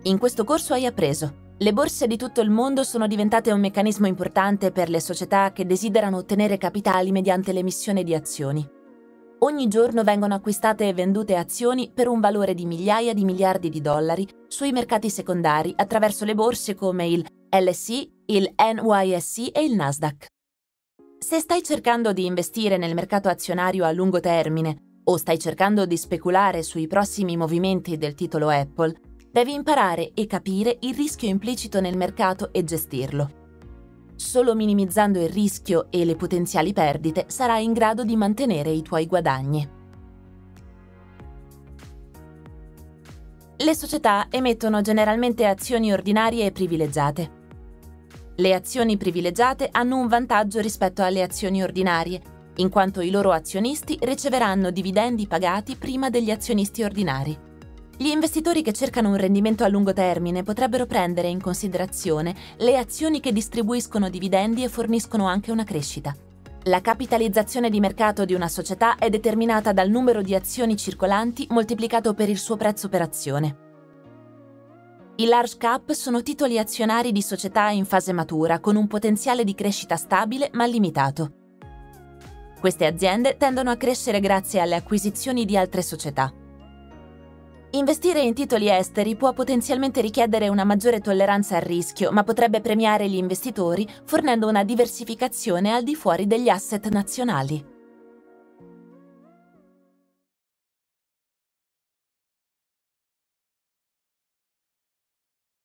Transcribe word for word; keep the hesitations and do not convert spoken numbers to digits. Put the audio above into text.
In questo corso hai appreso: le borse di tutto il mondo sono diventate un meccanismo importante per le società che desiderano ottenere capitali mediante l'emissione di azioni. Ogni giorno vengono acquistate e vendute azioni per un valore di migliaia di miliardi di dollari sui mercati secondari attraverso le borse come il L S E, il N Y S E e il Nasdaq. Se stai cercando di investire nel mercato azionario a lungo termine o stai cercando di speculare sui prossimi movimenti del titolo Apple, devi imparare e capire il rischio implicito nel mercato e gestirlo. Solo minimizzando il rischio e le potenziali perdite sarai in grado di mantenere i tuoi guadagni. Le società emettono generalmente azioni ordinarie e privilegiate. Le azioni privilegiate hanno un vantaggio rispetto alle azioni ordinarie, in quanto i loro azionisti riceveranno dividendi pagati prima degli azionisti ordinari. Gli investitori che cercano un rendimento a lungo termine potrebbero prendere in considerazione le azioni che distribuiscono dividendi e forniscono anche una crescita. La capitalizzazione di mercato di una società è determinata dal numero di azioni circolanti moltiplicato per il suo prezzo per azione. I large cap sono titoli azionari di società in fase matura con un potenziale di crescita stabile ma limitato. Queste aziende tendono a crescere grazie alle acquisizioni di altre società. Investire in titoli esteri può potenzialmente richiedere una maggiore tolleranza al rischio, ma potrebbe premiare gli investitori fornendo una diversificazione al di fuori degli asset nazionali.